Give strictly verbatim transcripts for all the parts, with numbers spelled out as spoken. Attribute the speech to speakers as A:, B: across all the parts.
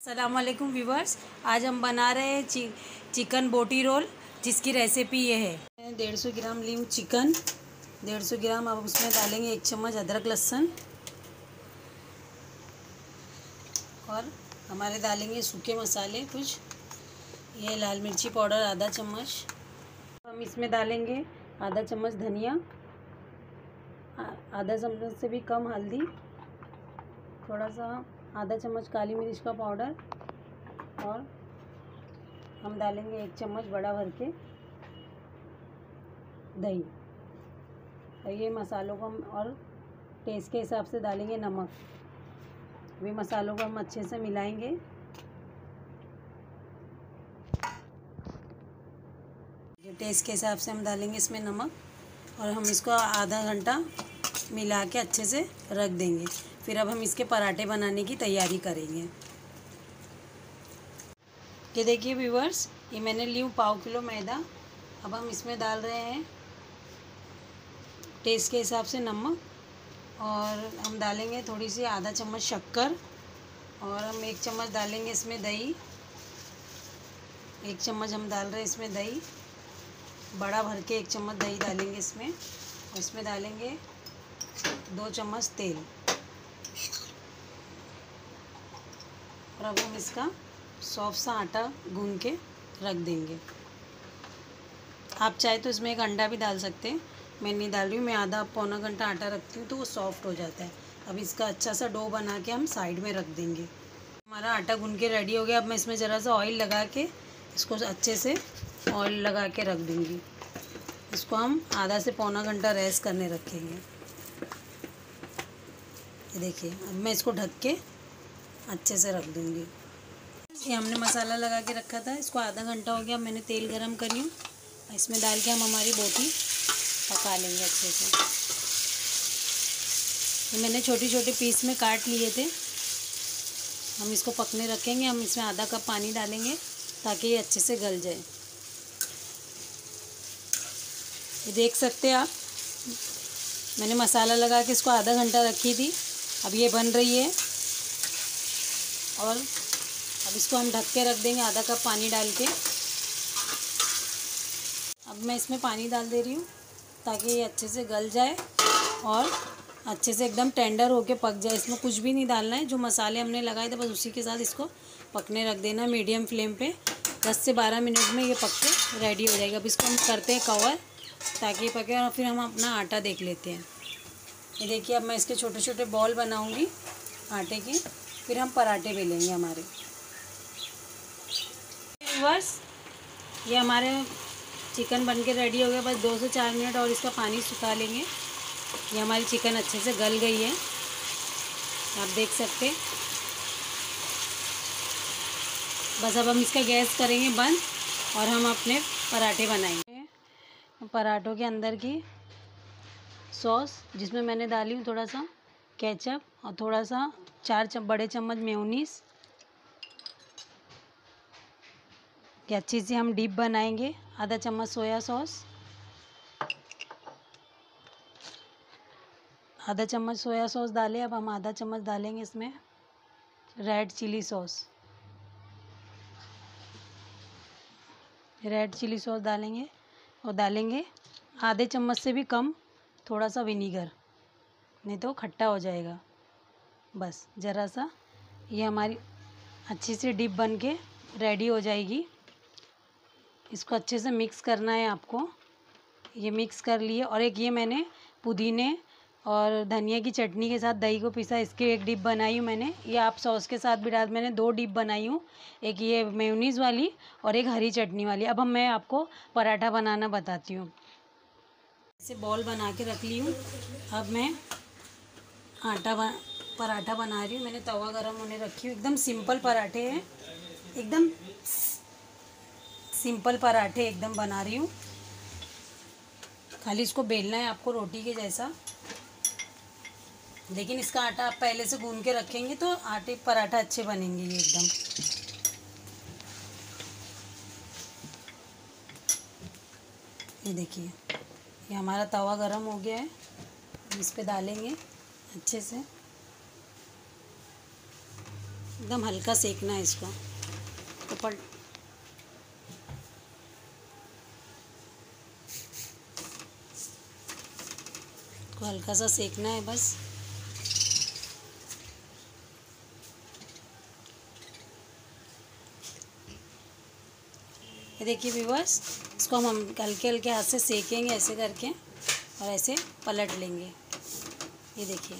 A: अस्सलामुअलैकुम व्यूवर्स, आज हम बना रहे हैं ची, चिकन बोटी रोल, जिसकी रेसिपी ये है। डेढ़ सौ ग्राम ली हूँ चिकन, डेढ़ सौ ग्राम। अब उसमें डालेंगे एक चम्मच अदरक लहसुन और हमारे डालेंगे सूखे मसाले कुछ। ये लाल मिर्ची पाउडर आधा चम्मच। हम इसमें डालेंगे आधा चम्मच धनिया, आधा चम्मच से भी कम हल्दी, थोड़ा सा आधा चम्मच काली मिर्च का पाउडर और हम डालेंगे एक चम्मच बड़ा भर के दही। और ये मसालों को हम और टेस्ट के हिसाब से डालेंगे नमक। वे मसालों को हम अच्छे से मिलाएंगे। जो टेस्ट के हिसाब से हम डालेंगे इसमें नमक और हम इसको आधा घंटा मिला के अच्छे से रख देंगे। फिर अब हम इसके पराठे बनाने की तैयारी करेंगे। ये देखिए व्यूवर्स, ये मैंने ली हूँ पाव किलो मैदा। अब हम इसमें डाल रहे हैं टेस्ट के हिसाब से नमक और हम डालेंगे थोड़ी सी आधा चम्मच शक्कर और हम एक चम्मच डालेंगे इसमें दही। एक चम्मच हम डाल रहे हैं इसमें दही, बड़ा भर के एक चम्मच दही डालेंगे इसमें। और इसमें डालेंगे दो चम्मच तेल और अब हम इसका सॉफ्ट सा आटा गूंद के रख देंगे। आप चाहे तो इसमें एक अंडा भी डाल सकते हैं, मैं नहीं डाल रही हूँ। मैं आधा पौना घंटा आटा रखती हूँ तो वो सॉफ्ट हो जाता है। अब इसका अच्छा सा डो बना के हम साइड में रख देंगे। हमारा आटा गूंद के रेडी हो गया। अब मैं इसमें ज़रा सा ऑयल लगा के इसको अच्छे से ऑयल लगा के रख दूँगी। इसको हम आधा से पौना घंटा रेस्ट करने रखेंगे। ये देखिए, अब मैं इसको ढक के अच्छे से रख दूँगी। ये हमने मसाला लगा के रखा था, इसको आधा घंटा हो गया। मैंने तेल गरम करी हूँ, इसमें डाल के हम हमारी बोटी पका लेंगे अच्छे से। ये मैंने छोटी छोटी पीस में काट लिए थे। हम इसको पकने रखेंगे। हम इसमें आधा कप पानी डालेंगे ताकि ये अच्छे से गल जाए। ये देख सकते हैं आप, मैंने मसाला लगा के इसको आधा घंटा रखी थी। अब ये बन रही है और अब इसको हम ढक के रख देंगे आधा कप पानी डाल के। अब मैं इसमें पानी डाल दे रही हूँ ताकि ये अच्छे से गल जाए और अच्छे से एकदम टेंडर होके पक जाए। इसमें कुछ भी नहीं डालना है, जो मसाले हमने लगाए थे बस उसी के साथ इसको पकने रख देना मीडियम फ्लेम पे। दस से बारह मिनट में ये पक के रेडी हो जाएगा। अब इसको हम करते हैं कवर ताकि पके और फिर हम अपना आटा देख लेते हैं। ये देखिए, अब मैं इसके छोटे छोटे बॉल बनाऊँगी आटे के, फिर हम पराठे बेलेंगे हमारे। बस ये हमारे चिकन बन के रेडी हो गया। बस दो से चार मिनट और इसका पानी सुखा लेंगे। ये हमारी चिकन अच्छे से गल गई है, आप देख सकते। बस अब हम इसका गैस करेंगे बंद और हम अपने पराठे बनाएंगे। पराठों के अंदर की सॉस, जिसमें मैंने डाली हूँ थोड़ा सा केचप और थोड़ा सा चार चम बड़े चम्मच मेयोनीज। कि अच्छी से हम डीप बनाएंगे। आधा चम्मच सोया सॉस, आधा चम्मच सोया सॉस डालें। अब हम आधा चम्मच डालेंगे इसमें red chilli sauce. Red chilli sauce डालेंगे और डालेंगे आधे चम्मच से भी कम थोड़ा सा विनीगर, नहीं तो खट्टा हो जाएगा। बस ज़रा सा, ये हमारी अच्छी से डिप बन के रेडी हो जाएगी। इसको अच्छे से मिक्स करना है आपको। ये मिक्स कर लिए और एक ये मैंने पुदीने और धनिया की चटनी के साथ दही को पिसा, इसकी एक डिप बनाई हूँ मैंने। ये आप सॉस के साथ भी डाल, मैंने दो डिप बनाई हूँ, एक ये मेयोनीज़ वाली और एक हरी चटनी वाली। अब हम मैं आपको पराठा बनाना बताती हूँ। ऐसे बॉल बना के रख ली हूँ। अब मैं आटा बना पराठा बना रही हूँ। मैंने तवा गरम होने रखी हूँ। एकदम सिंपल पराठे हैं, एकदम सिंपल पराठे एकदम बना रही हूँ। खाली इसको बेलना है आपको रोटी के जैसा, लेकिन इसका आटा आप पहले से गूंद के रखेंगे तो आटे पराठा अच्छे बनेंगे ये एकदम। ये देखिए, ये हमारा तवा गरम हो गया है। इस पे डालेंगे अच्छे से। एकदम हल्का सेकना है इसको, तो पल को हल्का सा सेकना है बस। ये देखिए व्यूअर्स, इसको हम हल्के हल्के हाथ से सेकेंगे ऐसे करके और ऐसे पलट लेंगे। ये देखिए,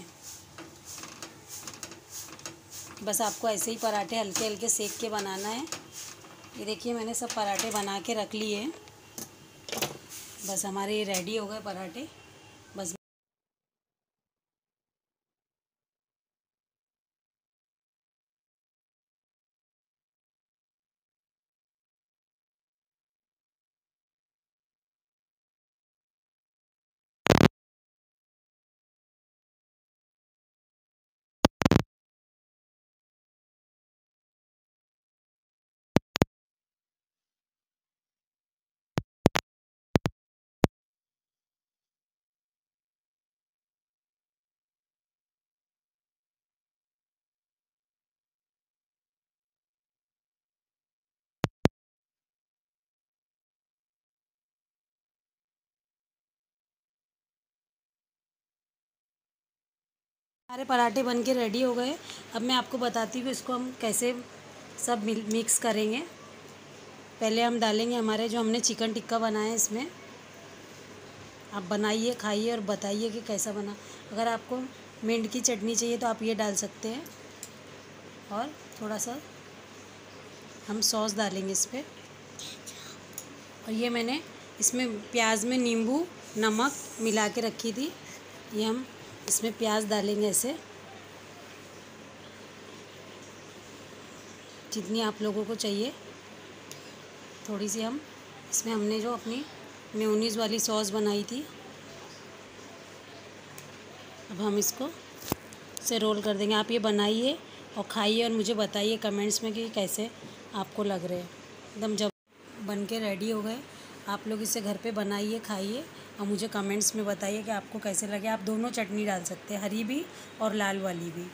A: बस आपको ऐसे ही पराठे हल्के हल्के सेक के बनाना है। ये देखिए मैंने सब पराठे बना के रख लिए हैं। बस हमारे ये रेडी हो गए पराठे। बस हमारे पराठे बन के रेडी हो गए। अब मैं आपको बताती हूँ इसको हम कैसे सब मिक्स करेंगे। पहले हम डालेंगे हमारे जो हमने चिकन टिक्का बनाया है इसमें। आप बनाइए, खाइए और बताइए कि कैसा बना। अगर आपको मिंट की चटनी चाहिए तो आप ये डाल सकते हैं, और थोड़ा सा हम सॉस डालेंगे इस पर। और ये मैंने इसमें प्याज में नींबू नमक मिला के रखी थी, ये हम इसमें प्याज डालेंगे ऐसे, जितनी आप लोगों को चाहिए। थोड़ी सी हम इसमें हमने जो अपनी मेयोनीज़ वाली सॉस बनाई थी, अब हम इसको से रोल कर देंगे। आप ये बनाइए और खाइए और मुझे बताइए कमेंट्स में कि कैसे आपको लग रहे हैं। एकदम जब बन के रेडी हो गए, आप लोग इसे घर पे बनाइए, खाइए और मुझे कमेंट्स में बताइए कि आपको कैसे लगे। आप दोनों चटनी डाल सकते हैं, हरी भी और लाल वाली भी।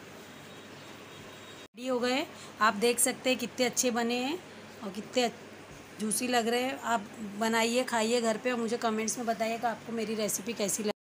A: रेडी हो गए, आप देख सकते हैं कितने अच्छे बने हैं और कितने जूसी लग रहे हैं। आप बनाइए, खाइए घर पे और मुझे कमेंट्स में बताइए कि आपको मेरी रेसिपी कैसी लगी।